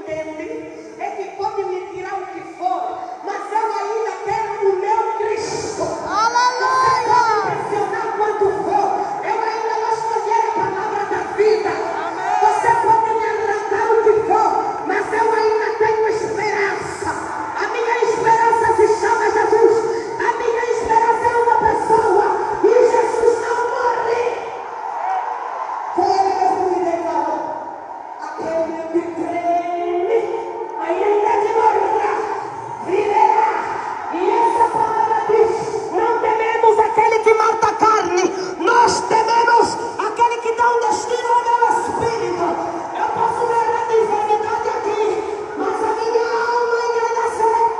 entende é que pode me tirar o que for, mas eu ainda quero o meu Cristo. Você pode pressionar quanto for, eu ainda vou escolher a palavra da vida. Você pode me arrancar o que for, mas eu ainda tenho esperança. A minha esperança se chama Jesus. A minha esperança é uma pessoa e Jesus não morre. Foi ele mesmo que declarou: aquele que crê, ainda de morrer, viverá. E essa palavra diz: não tememos aquele que mata a carne, nós tememos aquele que dá um destino ao meu espírito. Eu posso errar de enfermidade aqui, mas a minha alma engrandecerá.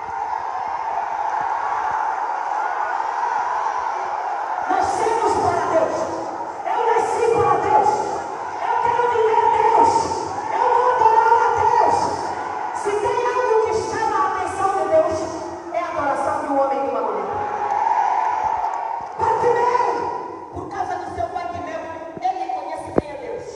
Nascemos para Deus. Eu nasci para Deus. Eu quero viver Deus. Eu vou adorar a Deus. Se tem algo que chama a atenção de Deus, é a adoração de um homem e de uma mulher. Bartimeu, por causa do seu Bartimeu, ele conhece quem é Deus.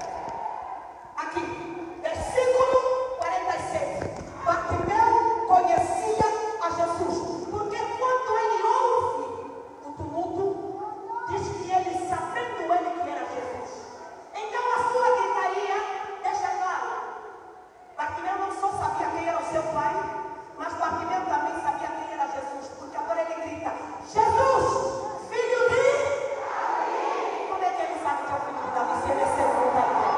Aqui, versículo 46. Bartimeu conhecia a Jesus, porque quando ele ouve o tumulto, diz que ele, sabendo ele que era Jesus. Então a sua gritaria deixa claro: Bartimeu não só sabia quem era o seu pai, mas Bartimeu também sabia quem era Jesus, porque agora ele grita: Jesus, filho de... Como é que ele sabe que é o filho de Davi, se ele é segundo Davi?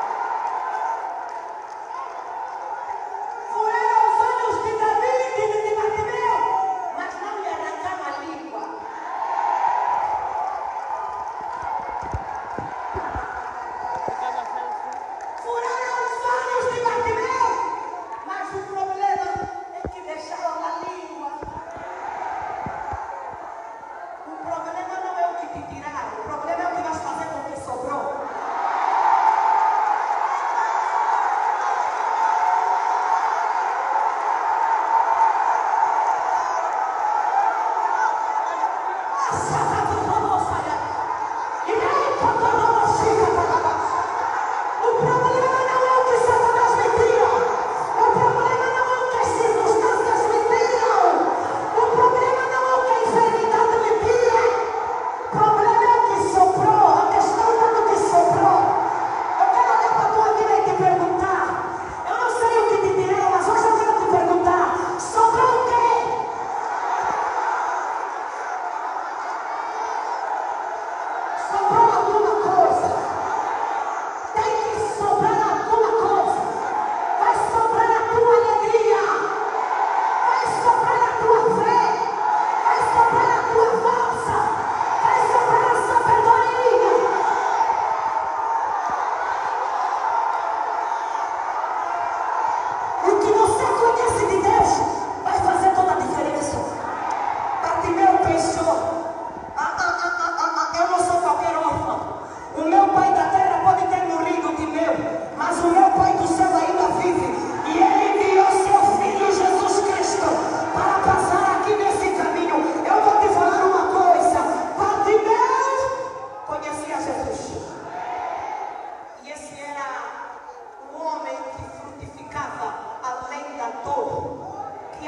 Furaram os olhos de Davi e de Bartimeu, mas não lhe arrancaram a língua. Furaram os olhos de Bartimeu, mas o problema é que deixaram na língua. O problema não é o que te tiraram, o problema é o que vais fazer com o que sobrou. O problema não é o que Satanás me tira. O problema não é o que as circunstâncias me tiram. O problema não é o que a enfermidade me tira. O problema é o que sobrou. A questão é do que sobrou. Eu quero olhar para a tua vida e te perguntar. Eu não sei o que te tiraram, mas hoje eu quero te perguntar: sobrou o quê? Sobrou alguma coisa. Tem que sobrar alguma coisa. Vai sobrar a tua alegria. Vai sobrar a tua fé. Vai sobrar a tua força. Vai sobrar a sabedoria. O que você conhece de Deus vai fazer toda a diferença. Bartimeu pensou: eu não sou qualquer órfão. O meu pai da terra pode ter morrido de meu, mas o meu pai do céu ainda vive. E ele enviou seu filho Jesus Cristo para passar aqui nesse caminho. Eu vou te falar uma coisa: Bartimeu conhecia Jesus. E esse era o homem que frutificava além da dor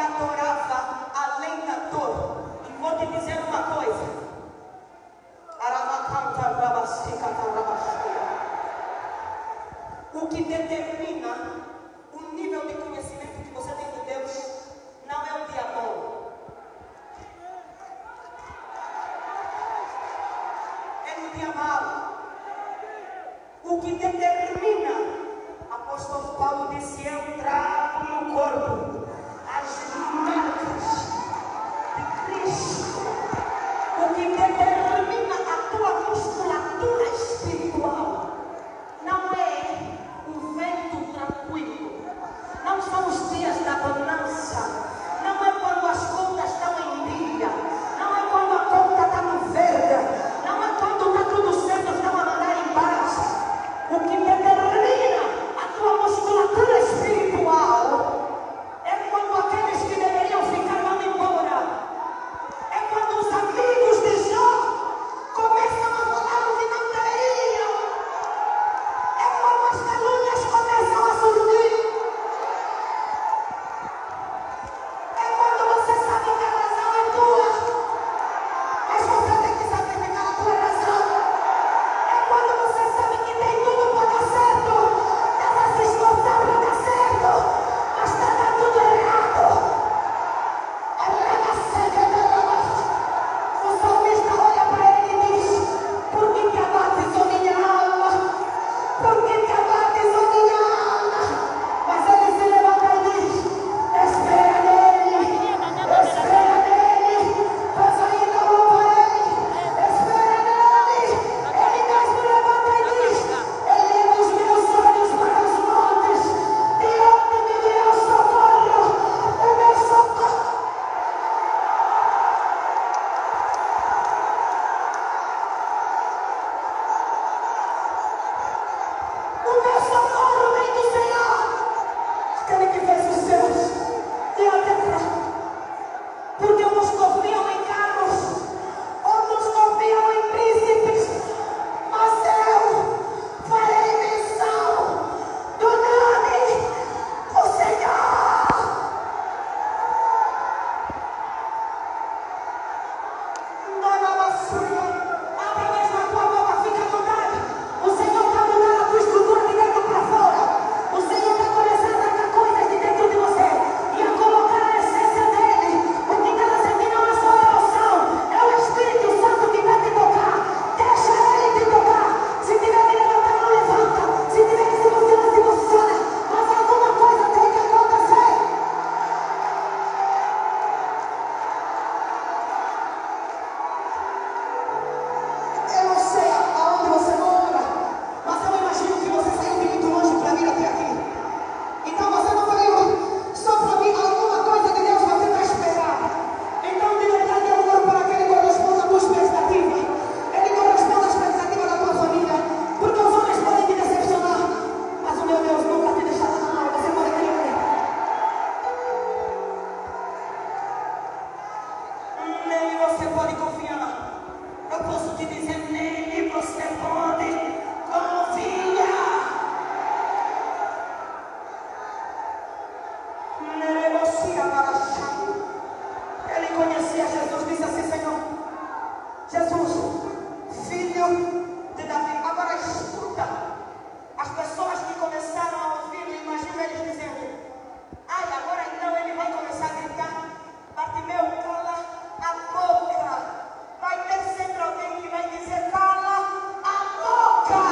Ele conhecia Jesus, disse assim: Senhor, Jesus, filho de Davi. Agora escuta, as pessoas que começaram a ouvir, imagino eles dizendo: ai, agora então ele vai começar a gritar: Bartimeu, cala a boca. Vai ter sempre alguém que vai dizer: cala a boca.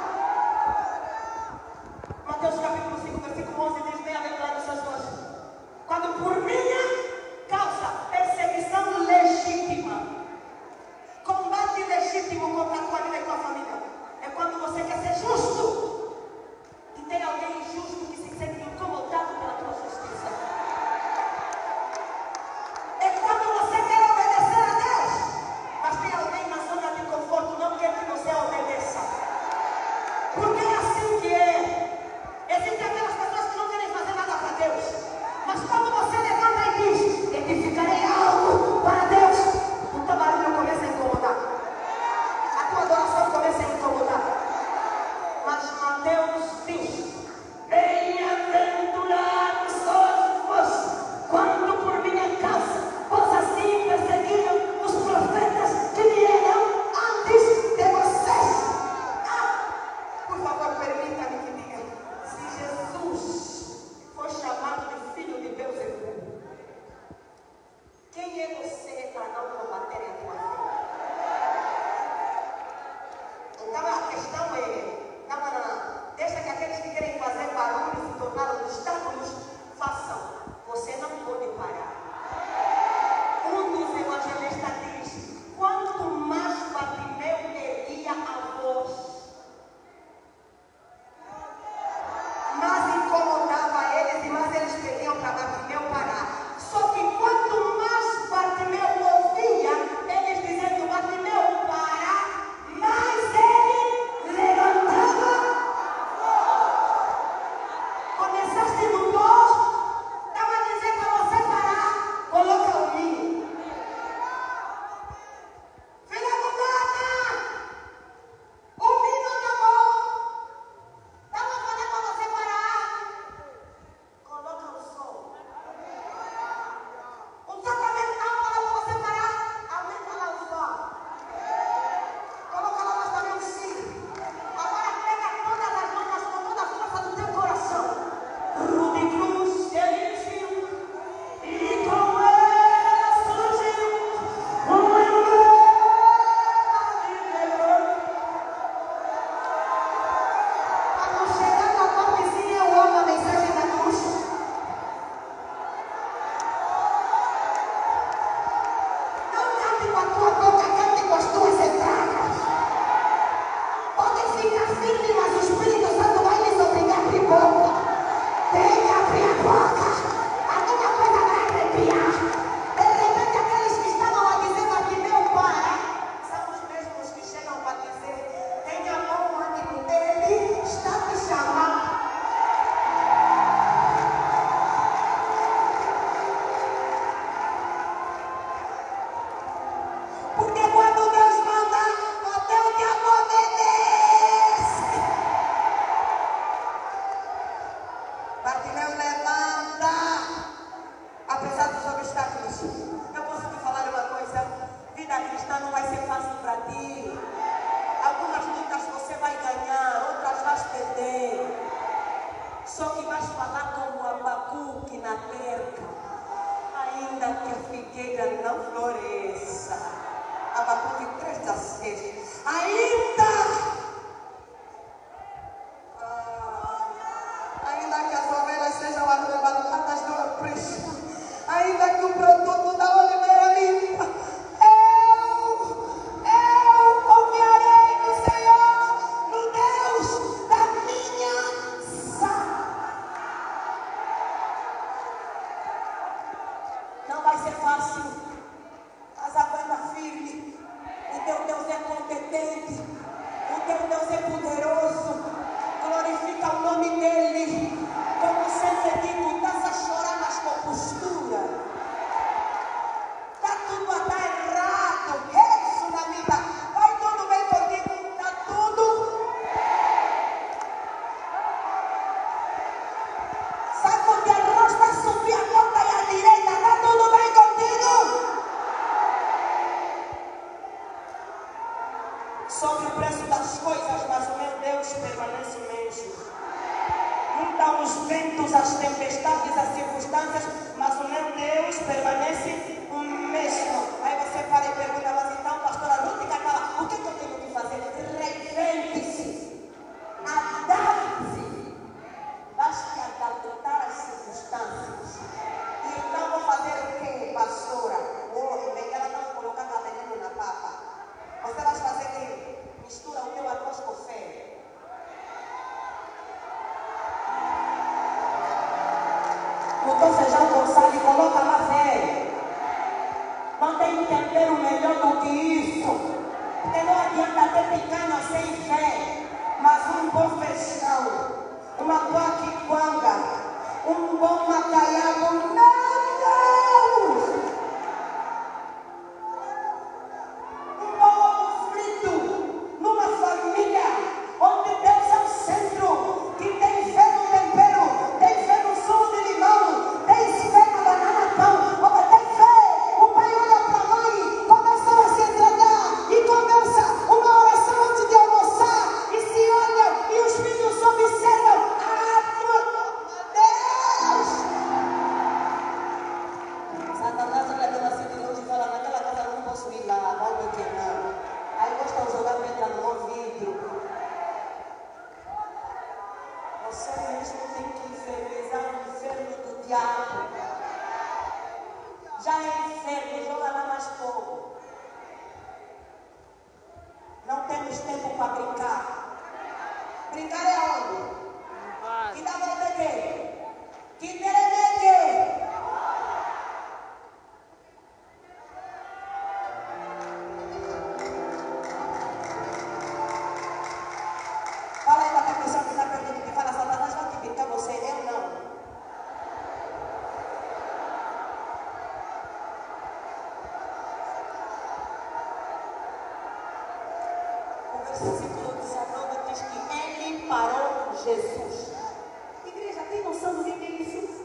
Mateus capítulo 5, versículo 11 diz: bem-aventurados seus olhos, quando por minha causa, perseguição legítima, combate legítimo contra a tua vida e tua família, é quando você quer ser justo e tem alguém injusto que se sente incomodado pela tua justiça. É quando você quer obedecer a Deus, mas tem alguém na zona de conforto, não quer que você obedeça. Porque é assim que é. Existem aquelas pessoas que não querem fazer nada para Deus, mas quando você levanta e diz: edificarei algo para Deus, o teu barulho começa a incomodar, a tua adoração começa a incomodar. Mas Mateus diz: bem-aventurados sois vós, quando por minha causa vós assim perseguiram os profetas que vieram antes de vocês. Por favor, permita-me que diga: se Jesus foi chamado de Filho de Deus em mundo, quem é você para não combater a tua fé? Então a questão é: não. Deixa que aqueles que querem fazer barulho e se tornar obstáculos façam. Você não pode parar. Um dos evangelistas diz: quanto mais Bartimeu erguia a voz, mais incomodava eles e mais eles pediam para Bartimeu parar. Só que quanto mais Bartimeu ouvia eles dizendo: Bartimeu, para, mais ele levantava. Começaste no dó, estava a dizer para você parar, coloca o milho. Filha do gata, o milho acabou. Estava falando para você parar, coloca o sol. O sacramental fala para você parar, aumenta lá o sol. Coloca lá mais também o si. Agora pega todas as notas com toda a força do teu coração. Rude cruz ele viu, e com ela surgiu um emblema de leão. Quando chegar na tua vizinha, eu amo a mensagem da cruz. Não cante com a tua boca, cante com as tuas entradas. Podem ficar firmes, mas o Espírito Santo vai lhes obrigar a abrir boca. Tem que abrir a boca. Alguma coisa vai arrepiar. De repente, aqueles que estavam a dizer: Bartimeu, para, são os mesmos que chegam para dizer: tenha bom ânimo, ele está te chamando. Porque quando Deus manda, até o diabo obedece. Bartimeu levanta, apesar dos obstáculos. Eu posso te falar uma coisa: vida cristã não vai ser fácil para ti. Algumas lutas você vai ganhar, outras vais perder. Só que vais falar como Abacuque na terra: ainda que a figueira não floresça. Abacuque 3:16. Ainda que as ovelhas sejam arrebatadas do aprisco, ainda que o produto da oliveira limpa, eu confiarei no Senhor, no Deus da minha salvação. Não vai ser fácil, mas aguenta firme. O teu Deus é competente, o teu Deus é poderoso. Glorifica o nome dele. Como sempre digo, estás a chorar, mas com postura. os ventos, as tempestades, as circunstâncias, mas o meu Deus permanece o mesmo. Aí você para e pergunta, mas então, pastora Ruth Cacau, o que eu tenho que fazer? Reinvente-se, adapte-se, basta adaptar as circunstâncias. E então vou fazer o quê, pastora? Bem, ela está colocando a veneno na papa. Você vai fazer o quê? Mistura o teu arroz com fé. Botou feijão com sal e coloca lá fé. Não tem tempero melhor do que isso. Porque não adianta ter picanha sem fé. Mas um bom feijão, uma boa quiquanga, um bom macaiabo, meu Deus! Um bom ovo frito numa família onde Deus é o centro, que tem fé no tempero, tem fé no sumo de limão, tem fé na banana pão, tem fé. O pai olha para a mãe, começam a se entregar e começa uma oração antes de almoçar e se olham e os filhos observam. Satanás olha pela assim de longe e fala, naquela casa eu não posso ir lá, mal me queimar. Aí gosta de jogar pedra no ouvido. Você mesmo tem que infernizar o inferno do diabo. Já é inferno, joga lá mais pouco. Não temos tempo para brincar. Brincar é onde? Que dá volta de quê? Que teremete! Fala aí para a pessoa que está perto que fala, Satanás vai te brincar você, eu não. O versículo 19 diz que ele parou Jesus. Igreja, tem noção do que é isso?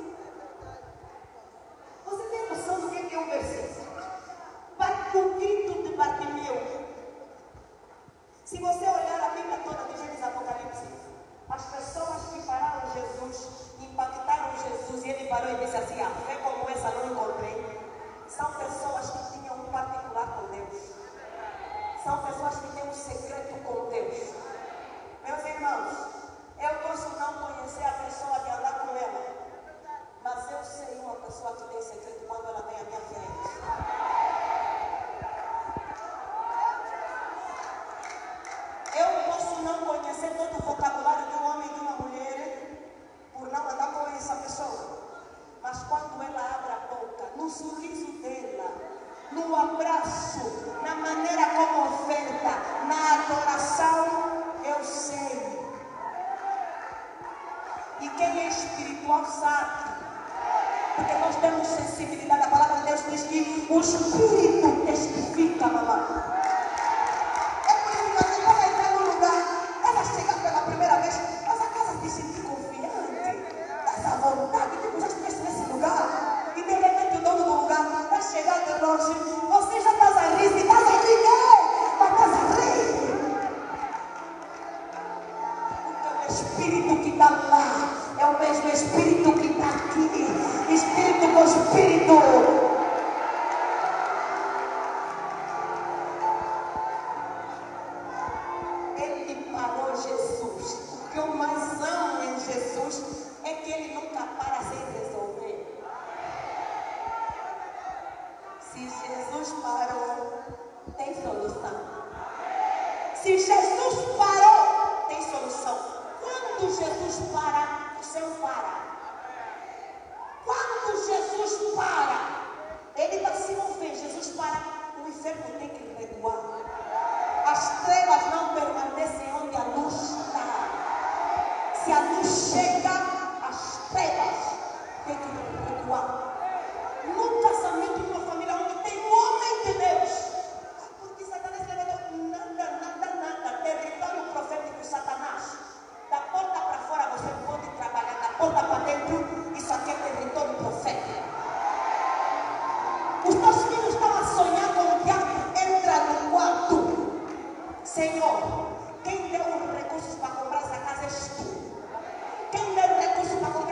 Você tem noção do que é um versículo? O grito de Bartimeu. Se você olhar a Bíblia toda de Gênesis e Apocalipse, as pessoas que pararam Jesus, impactaram Jesus e ele parou e disse assim, a fé como essa não encontrei. São pessoas que tinham um particular com Deus. São pessoas que têm um segredo com Deus. Meus irmãos, eu posso não conhecer a pessoa de andar com ela, mas eu sei uma pessoa que tem segredo quando ela vem à minha frente. Eu posso não conhecer todo o vocabulário de um homem e de uma mulher por não andar com essa pessoa. Mas quando ela abre a boca, no sorriso dela, no abraço, na maneira como oferta, na adoração, eu sei. E quem é espiritual sabe. Porque nós temos sensibilidade. A palavra de Deus diz que o Espírito testifica, mamãe. Você já está a rir, está a rir, mas está a rir. Porque o Espírito que está lá é o mesmo Espírito que está aqui. Espírito com Espírito. Ele parou Jesus. O que eu mais amo em Jesus é que ele nunca para sem resolver. Se Jesus parou, tem solução. Se Jesus parou, tem solução. Quando Jesus para, o céu para. Quando Jesus para, ele está se movendo. Jesus para, o inferno tem que recuar. As trevas não permanecem onde a luz está. Se a luz chega, as trevas têm que recuar. Num casamento, numa família onde tem um homem de Deus, porque Satanás levantou nada, território profético Satanás, da porta para fora você pode trabalhar, da porta para dentro, isso aqui é território profético. Os teus filhos estão a sonhar com o diabo, entra no quarto. Senhor, quem deu os recursos para comprar essa casa és tu. Quem deu recursos para comprar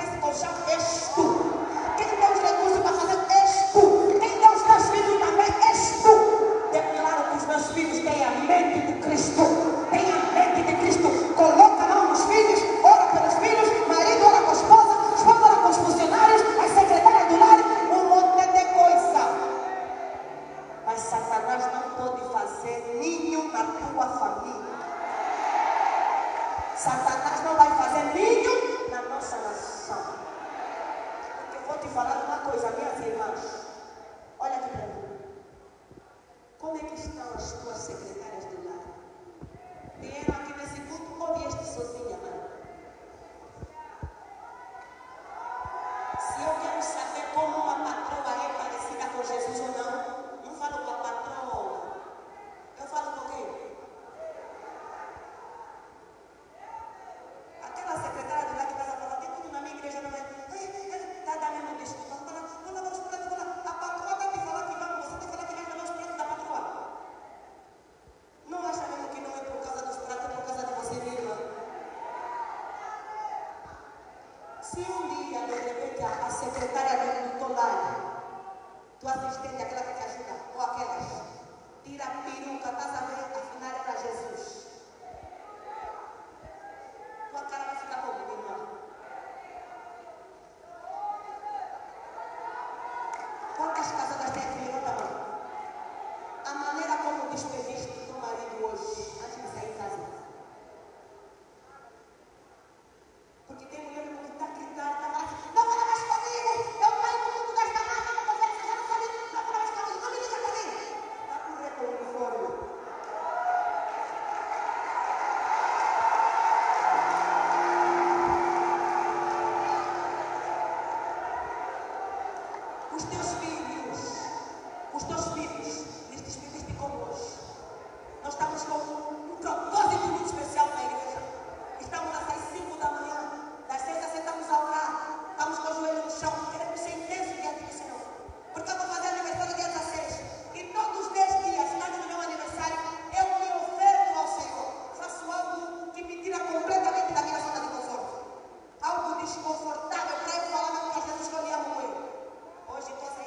te falar uma coisa, minhas irmãs. Olha aqui para mim. Como é que estão as tuas secretárias do lar? Vieram aqui nesse culto ou vieste sozinha, mãe? Se eu quero saber como uma patroa é parecida com Jesus ou não, não falo com a patroa. Eu falo com quem? Aquela secretária do lar que está a falar, tem tudo na minha igreja, não é? Está dando mesmo desculpa. Vou lavar os pratos, vou lá. A patroa está te falar que vamos, você está falando que vai lavar os pratos da patroa. Não acha mesmo que não é por causa dos pratos, é por causa de você, minha irmã? Se um dia, de repente, a secretária do teu lar, tua assistente, aquela que te ajuda, ou aquelas, tira a peruca, estás a ver, afinal era Jesus. Tua cara vai ficar como, minha irmã? Quantas casadas tem aqui? Levanta a mão. A maneira como despediste teu marido hoje, antes de sair de casa. Porque tem mulher que está gritando, está lá, não fala mais comigo, eu pai do mundo gasta mais, não vou fazer, já não sabe, não fala mais comigo, não me liga comigo. Está correto o uniforme. Os teus filhos, lhes despediste como hoje. Nós estamos com um propósito muito especial na igreja. Estamos às 5 da manhã, das 6 às 7 estamos a orar, estamos com o joelho no chão, queremos ser intensos diante do Senhor. Porque eu vou fazer aniversário dia 16. E todos os 10 dias, antes do meu aniversário, eu me oferto ao Senhor. Faço algo que me tira completamente da minha zona de conforto. Algo desconfortável para eu falar, meu Deus, Jesus, que eu me amo muito. Hoje estou a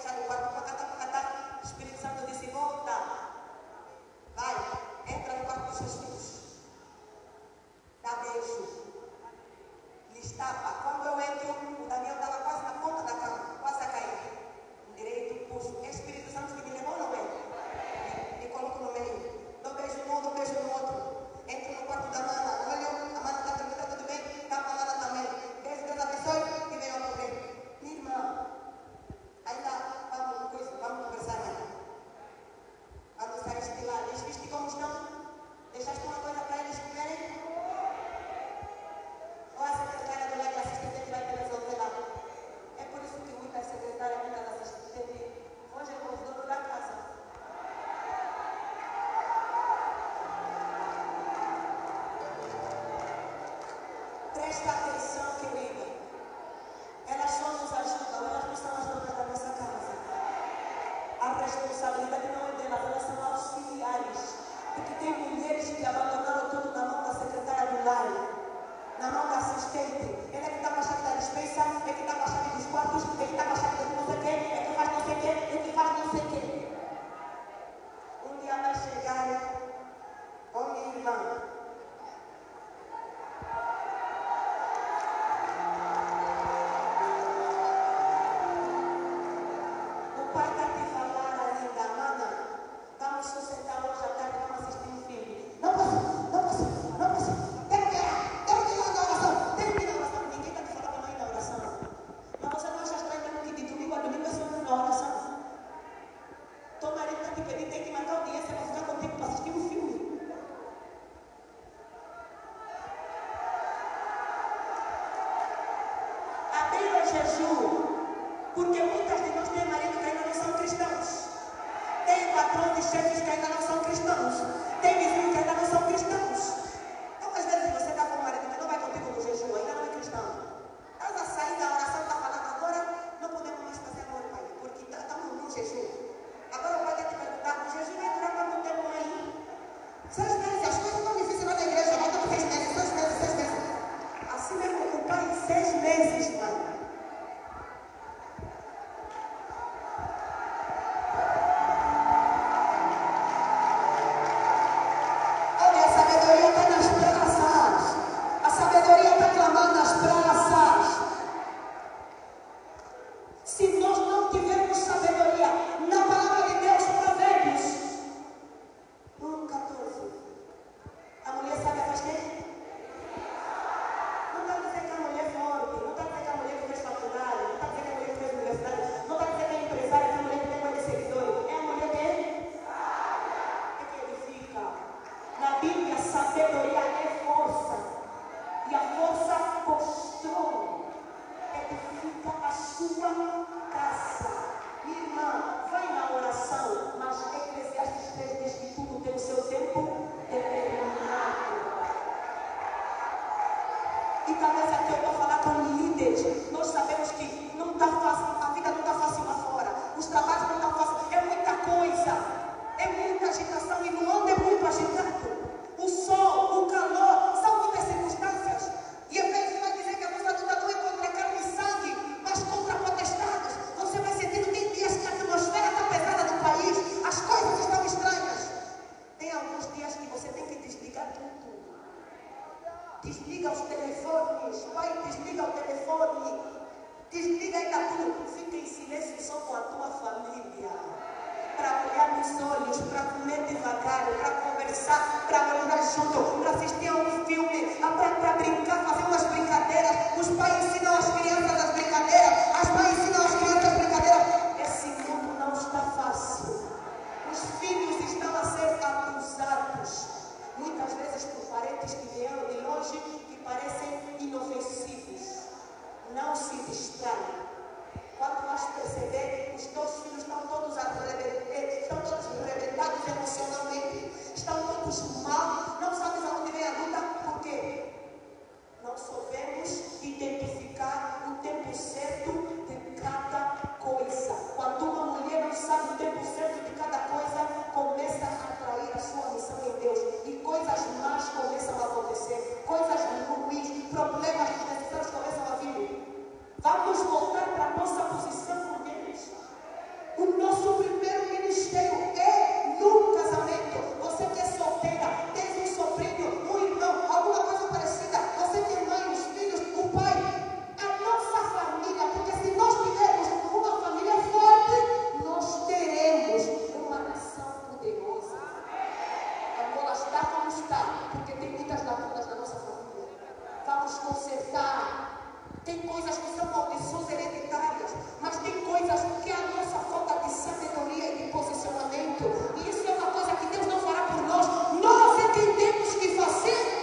conversar, para orar junto, para assistir a um filme, para brincar, fazer umas brincadeiras. Os pais ensinam as crianças as brincadeiras, as mães ensinam as crianças as brincadeiras. Esse mundo não está fácil. Os filhos estão a ser abusados, muitas vezes por parentes que vieram de longe, que parecem inofensivos. Não se distraia. Quando vais perceber, os teus filhos estão todos arrebentados emocionalmente, estão todos mal, não sabes aonde vem a luta. Por quê? Não soubemos identificar o tempo certo de cada coisa. Quando uma mulher não sabe o tempo certo de cada coisa, começa a atrair a sua missão em Deus, e coisas más começam a acontecer, coisas ruins, problemas desnecessários começam a vir. Vamos voltar para a nossa posição com Deus. O nosso primeiro ministério é no casamento. Você que é solteira, tem um sobrinho, um irmão, alguma coisa parecida, você tem mãe, os filhos, o pai, a nossa família, porque se nós tivermos uma família forte, nós teremos uma nação poderosa. Agora está como está, porque tem muitas lacunas na nossa família. Vamos consertar. Tem coisas que são maldições hereditárias, mas tem coisas que é a nossa falta de sabedoria e de posicionamento. E isso é uma coisa que Deus não fará por nós. Nós é quem temos que fazer.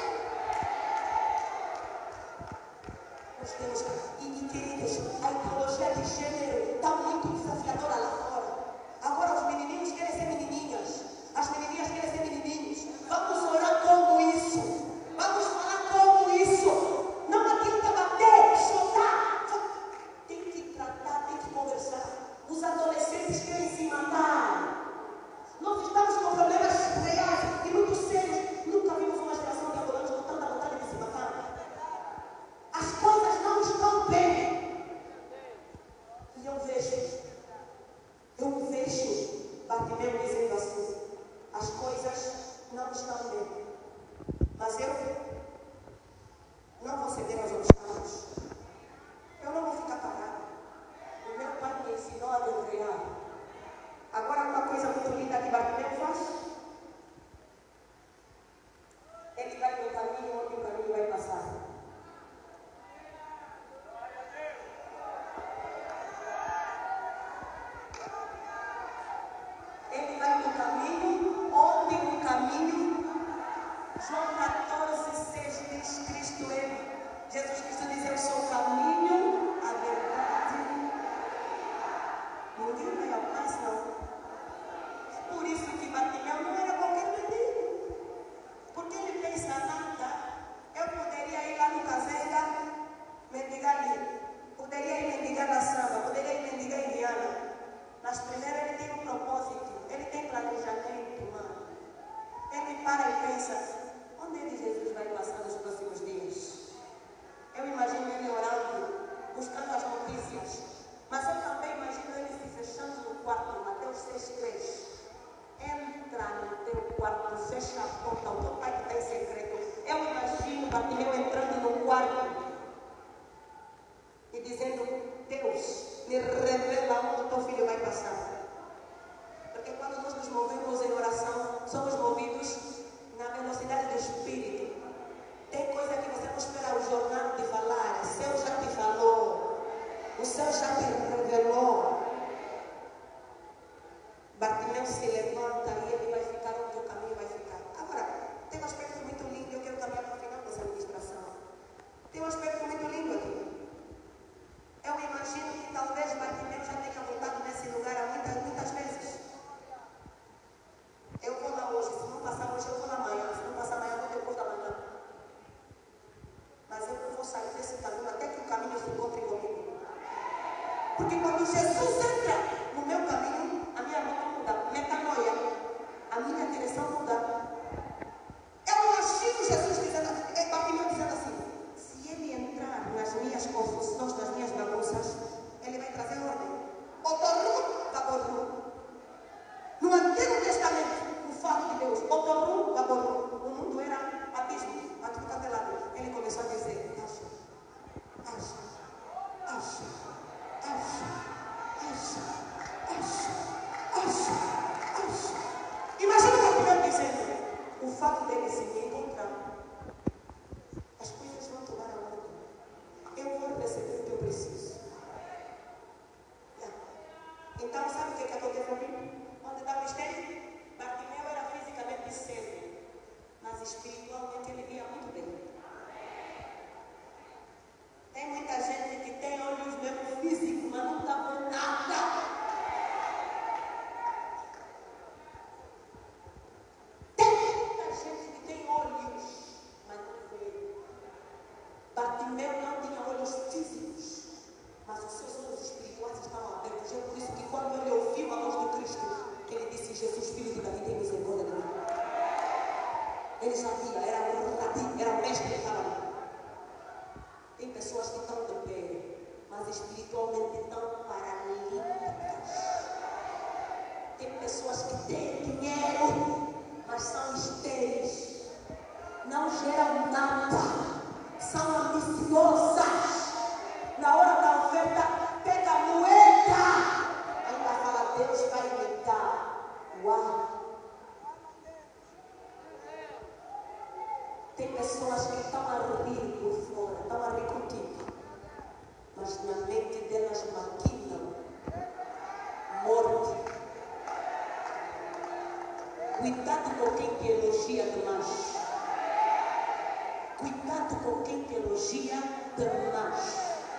Nós temos, e queridos, a ideologia de gênero está muito desafiadora lá fora. Agora os menininhos querem ser menininhas, as menininhas querem ser menininhos. Vamos orar como isso. Vamos falar como isso. Não adianta bater, soltar. Tem que tratar, tem que conversar. Os adolescentes querem se matar. Nós estamos com problemas reais e muito sérios. Nunca vimos uma geração de adolescentes com tanta vontade de se matar. As coisas não estão bem. E eu vejo Bartimeu dizendo assim: as coisas não estão bem. Mas eu não vou ceder aos obstáculos. Eu não vou ficar parado. O meu pai me ensinou a guerrear. Agora, uma coisa muito linda que Bartimeu faz: ele vai no caminho onde o caminho vai passar. Ele vai no caminho onde o caminho. João 14:6 diz: Cristo é. Jesus Cristo diz: eu sou o caminho, a verdade. Ninguém vai ao Pai, não. Por isso que Bartimeu não era qualquer mendigo. Porque ele pensa: nada, eu poderia ir lá no Casenga, mendigar ali. Poderia ir mendigar na Samba, poderia ir mendigar em Viana. Mas primeiro ele tem um propósito, ele tem planejamento, mano. Ele para e pensa: onde é que Jesus vai passar nos próximos dias? Eu imagino ele orando, buscando as notícias. Mas eu também imagino ele se fechando no quarto. Mateus 6:3. Entra no teu quarto, fecha a porta, o teu pai que está em secreto. Eu imagino Bartimeu entrando no quarto e dizendo: Deus, me revela onde o teu filho vai passar. Porque quando nós nos movemos em oração, somos movidos na velocidade do Espírito. Tem coisa que você não espera o jornal te falar. O céu já te falou. O céu já te revelou. Bartimeu se levanta e ele vai ficar onde o caminho vai ficar. Agora, tem um aspecto muito lindo. Eu quero caminhar para o final dessa ministração. Tem um aspecto muito lindo aqui. Eu imagino que talvez Bartimeu já tenha voltado nesse lugar muitas vezes. Eu vou lá hoje, se não passar hoje eu vou lá amanhã, se não passar amanhã eu vou depois da manhã. Mas eu não vou sair desse caminho até que o caminho se encontre comigo. Porque quando Jesus entra no meu caminho, a minha rota muda, metanoia, a minha direção muda. Eu imagino Jesus dizendo, Bartimeu dizendo assim: se ele entrar nas minhas confusões, nas minhas bagunças, ele vai trazer ordem. Otorru, vaborru. No Antigo Testamento, o fato de Deus, Otorru, vaborru. O mundo era abismo, a tudo quanto é lado. Ele começou a dizer: acha, acha, acha, acha, acha. fácil dele se me encontrar. As coisas vão tomar a ordem. Eu vou receber o que eu preciso. Então, sabe o que aconteceu comigo? Quando estava estéril, Bartimeu era fisicamente cego, mas espiritualmente ele via muito bem. Tem muita gente que tem olhos mesmo físicos, mas não está vendo nada. Tem muita gente que tem olhos, mas não vê. Bartimeu não tinha olhos físicos, mas os seus olhos espirituais estavam abertos. É por isso que quando ele ouviu a voz de Cristo, ele disse: Jesus, filho de Davi, tem misericórdia de mim. Ele sabia, era um rabi, era um mestre de Faraó. Tem pessoas que estão de pé, mas espiritualmente estão paralíticas. Tem pessoas que têm dinheiro, mas são estéreis. Não geram nada. São ambiciosas. Na hora da oferta, pega a moeda. Ainda fala: Deus vai me dar. Uau! Tem pessoas que estão a rir por fora, estão a rir contigo, mas na mente delas maquinam morte. Cuidado com quem te elogia demais. Cuidado com quem te elogia demais.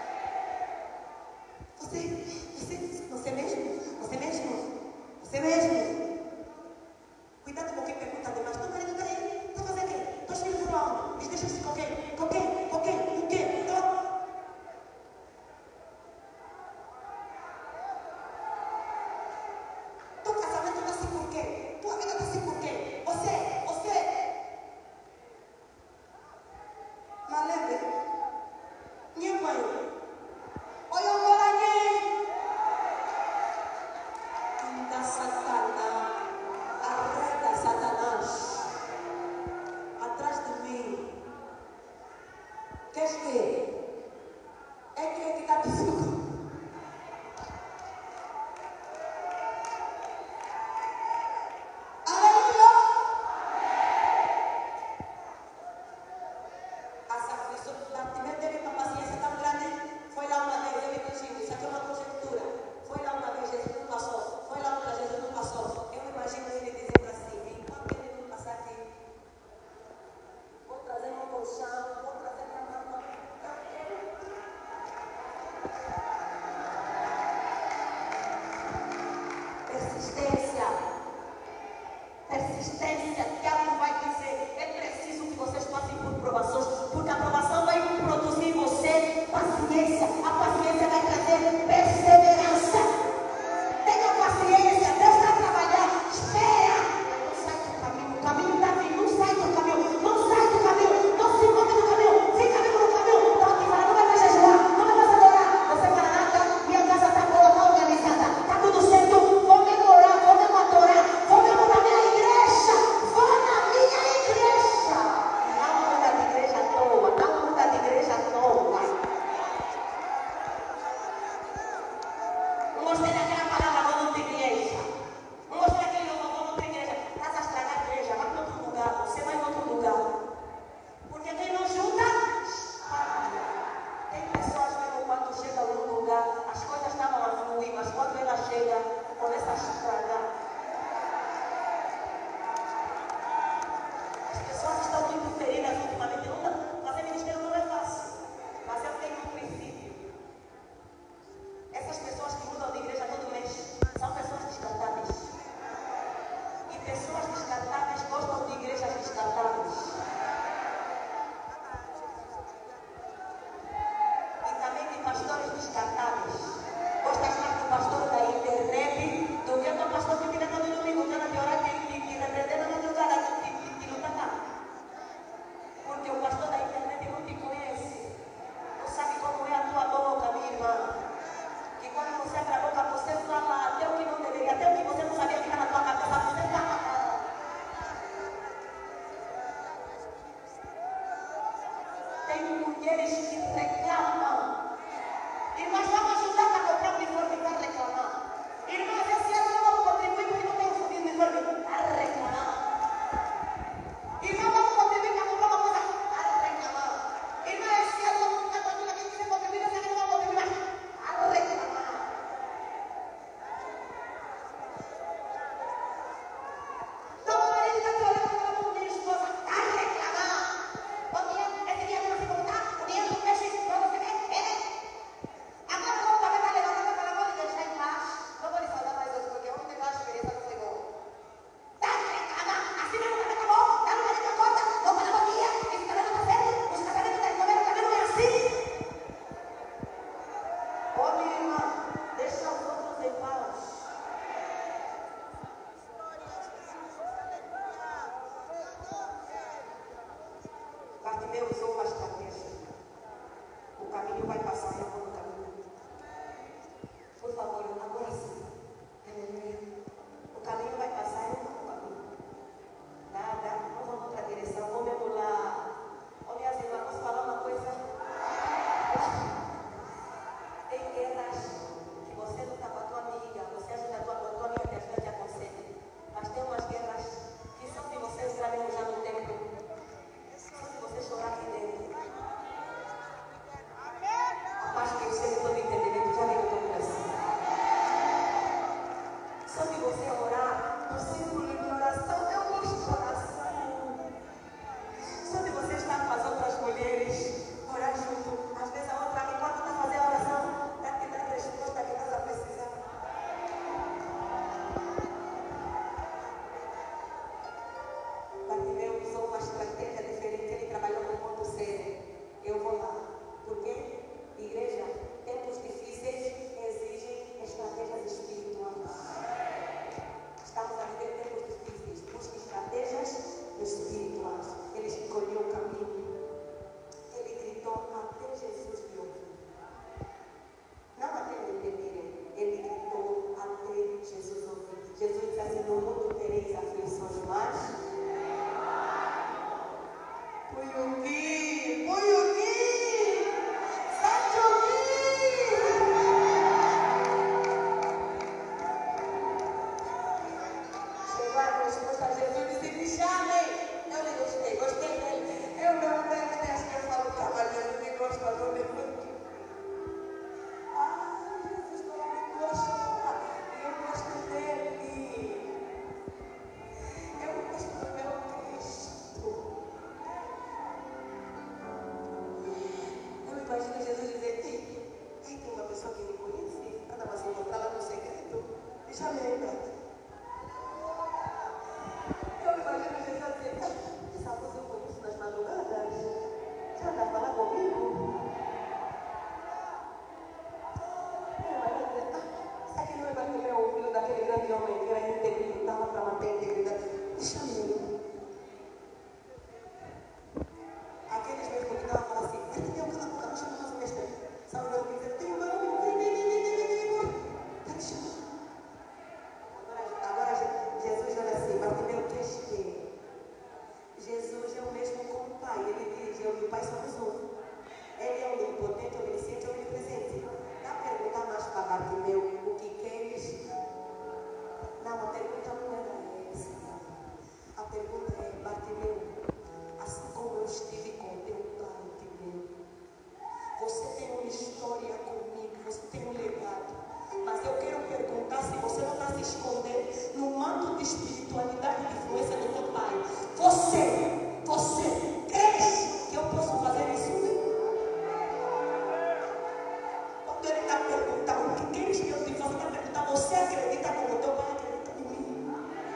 Você mesmo. Cuidado com quem pergunta demais. Não, peraí. Está fazendo o quê? Está escrito por onde? Me deixa assim com quem? Com quem? O quê? Teu casamento está assim por quê? Tua vida está assim por quê? Você. Mas lembre, minha mãe. Olha o moranguinho. Da Satanás. Arreda Satanás. Atrás de mim. Queres ver? É que está dizendo. Aleluia! As aflições do Bartimeu teve uma paciência tão grande. Foi lá uma vez, eu imagino. Isso aqui é uma conjectura. Foi lá uma vez, Jesus não passou. Foi lá outra, Jesus não passou. Eu imagino ele dizendo assim: enquanto ele não passar aqui, vou trazer um colchão, vou trazer minha mama. Persistência. Tiago vai dizer: é preciso que vocês passem por provações, porque a provação vai produzir em você paciência. A paciência vai trazer perseverança. Tenha paciência, Deus vai trabalhar. Espera. Não sai do caminho. O caminho está vindo. Não sai do caminho. Não sai do caminho. Não se envolve no caminho. Fica vivo no caminho. Então aqui fala: não vai mais jejuar, não vai mais adorar. Você fala: nada, minha casa está boa, está organizada, está tudo certo. Vou me orar, vou me adorar, vou me mudar minha igreja. Vou na minha igreja. Não muda de igreja à toa. Não muda de igreja à toa. Não gostei daquela palavra, vou noutra igreja. Não gostei daquele louvor, vou noutra igreja. Estás a estragar a igreja, vai para outro lugar. Você vai para outro lugar. Porque quem não junta, espalha. Tem pessoas que quando chegam num lugar, as coisas estavam a fluir, mas quando ela chega, começa a estragar. As pessoas estão muito feridas ultimamente. Fazer ministério não é fácil. Mas eu tenho um princípio. Essas pessoas que mudam de igreja todo Já me lembra. Eu imagino Jesus assim, essa coisa eu conheço nas madrugadas. Já anda a falar comigo? Isso aqui não é Bartimeu, o filho daquele grande homem que era íntegro, lutava para manter a integridade. Deixa eu ir. Aqueles mesmos que estavam falando assim, Bartimeu, cala a boca, não chama mais o mestre. Sabe o que eu disse? Tem um nome, está me chamando. Agora Jesus olha assim, Bartimeu, queres que? Jesus é o mesmo como o Pai, ele diz, eu e o Pai somos um. Ele é onipotente, onisciente, onipresente. Dá a perguntar mais para Bartimeu, o que queres? Não, a pergunta não era essa. A pergunta é, Bartimeu, assim como eu estive com teu pai, Timeu, você tem uma história comigo, você tem um legado. Mas eu quero perguntar se você não está se escondendo no manto de espiritualidade e de influência do teu pai. Você crê que eu posso fazer isso? Quando ele está perguntando o que queres que eu te faça, ele está perguntando, você acredita como o teu pai acredita em mim?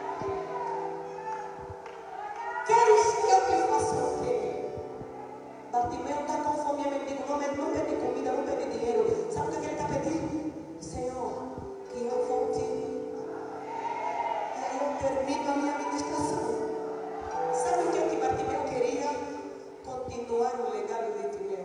Queres que eu te faça o quê? Bartimeu está com fome, é mendigo, não pede comida, não pede dinheiro. Sabe o que ele está pedindo? Senhor, que eu volte. E aí eu termino a minha ministração. Sabe o que Bartimeu queria? Continuar o legado de Timeu.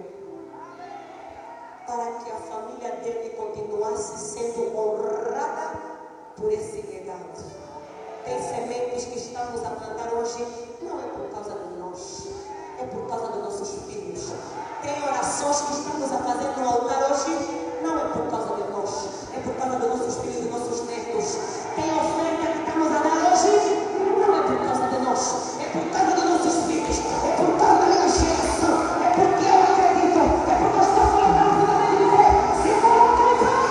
Para que a família dele continuasse sendo honrada por esse legado. Tem sementes que estamos a plantar hoje, não é por causa de nós, é por causa dos nossos filhos. Tem orações que estamos a fazer no altar hoje, não é por causa de nós, é por causa dos nossos filhos e dos nossos netos. Tem oferta que estamos a dar hoje, não é por causa de nós, é por causa dos nossos filhos, é por causa da minha geração, é porque eu acredito, é porque eu estou falando da vida dele dizer, se eu não acreditar,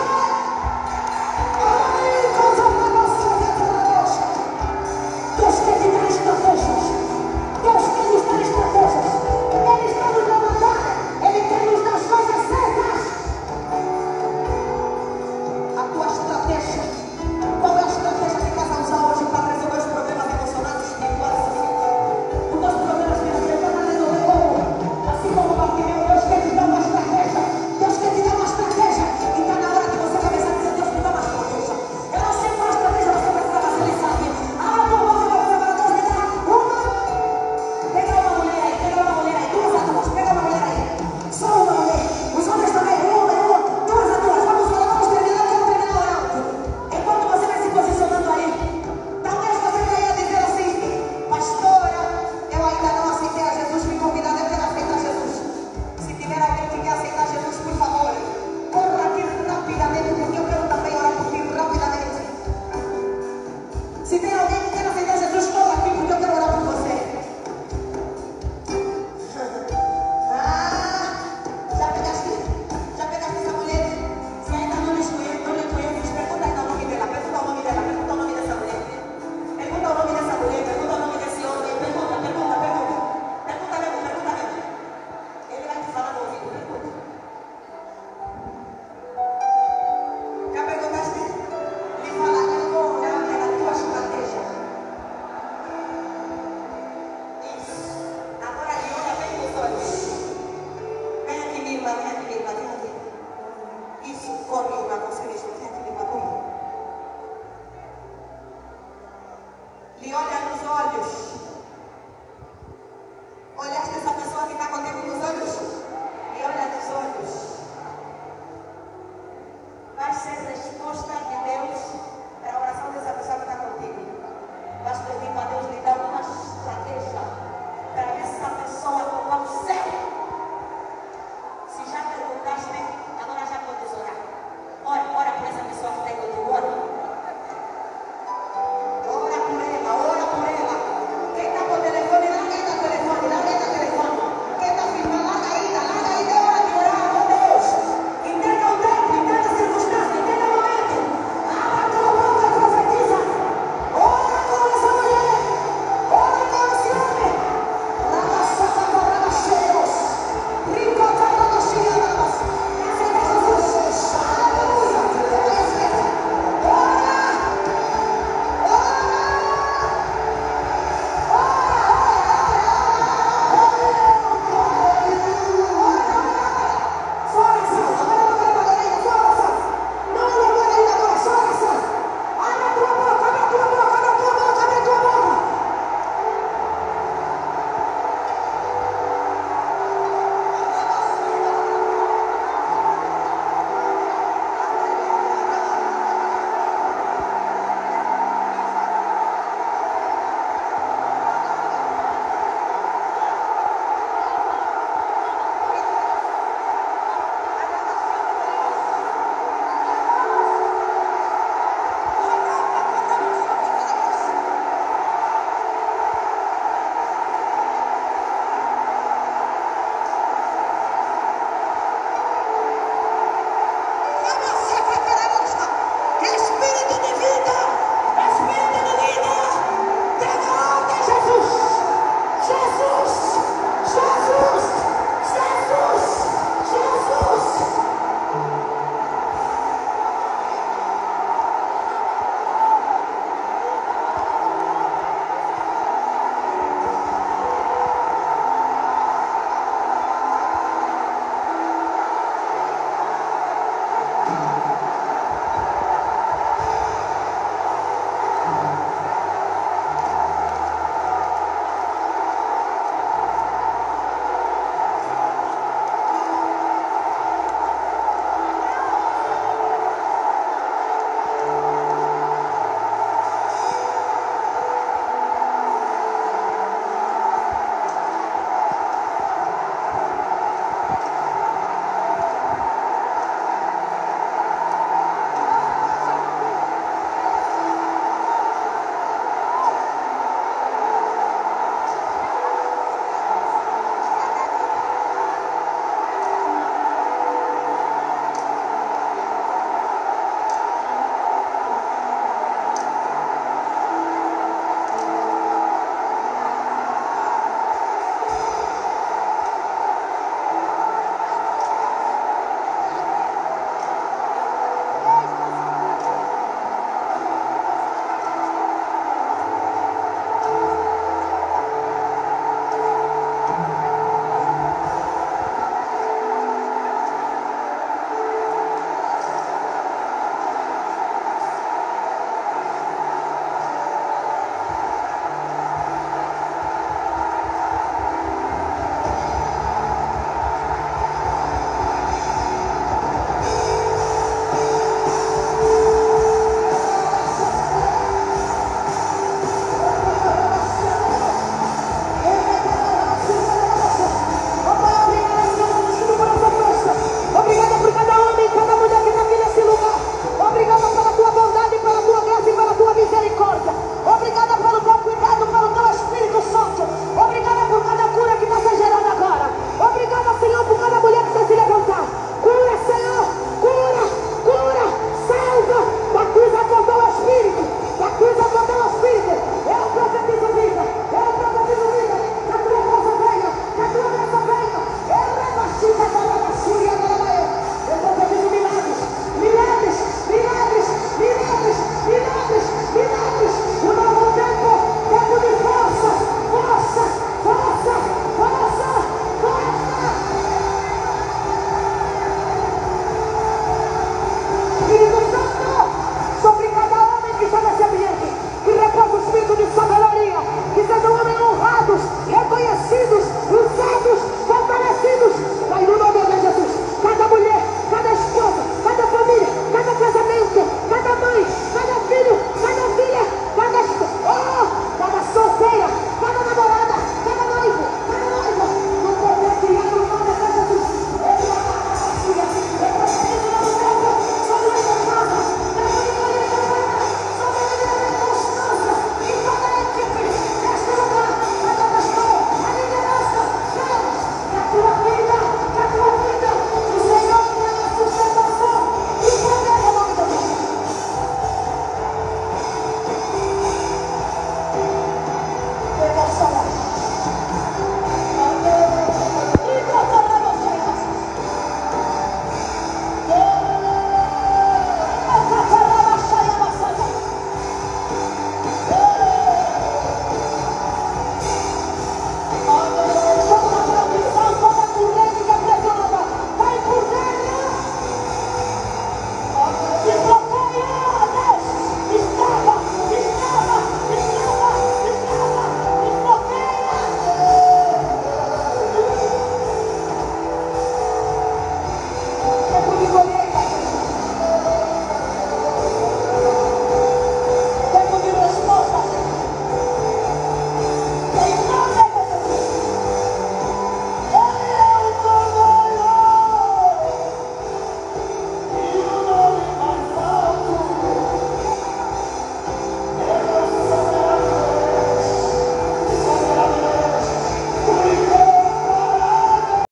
Deus quer te dar estratégias, Deus quer nos dar estratégias, Ele está nos levantando, Ele quer nos dar as coisas certas. A tua estratégia, qual é a estratégia que vas usar hoje para resolver os problemas emocionais e espirituais? Os teus problemas financeiros você vai resolver como? Assim como o Bartimeu, Deus quer te dar uma estratégia. Deus quer te dar uma estratégia. E está na hora que você começar a dizer, Deus me dá uma estratégia. Eu não sei qual estratégia você precisa fazer, Ele sabe. Ah, não, você vai fazer para Deus me dar uma. Pega uma mulher aí, duas, pega uma mulher aí. Só uma mulher. Os homens também, uma, duas. Vamos terminar, orando. Enquanto você vai se posicionando aí, talvez você venha dizer assim, pastora, eu ainda não aceitei a Jesus, me convidar, eu quero aceitar Jesus. Se tiver alguém que quer aceitar Jesus, por favor, corra aqui rapidamente, porque eu quero também orar por ti rapidamente. Se tem alguém que quer aceitar Jesus, corra aqui, porque eu quero orar por você. Já pegaste essa mulher? Se ainda não lhe conheces, pergunta ainda o nome dela, pergunta o nome dessa mulher. Pergunta o nome dessa mulher, pergunta o nome desse homem, pergunta mesmo. Ele vai te falar no ouvido, pergunta. Já perguntaste? Lhe fala, eu vou olhar pela tua estratégia. Isso. Agora lhe olha bem nos olhos. Vem aqui, minha irmã, vem aqui. Isso, corre uma conferência, vem aqui, minha irmã, corre. Lhe olha nos olhos. Olhaste essa pessoa que está contigo nos olhos? Lhe olha nos olhos. Vai ser resposta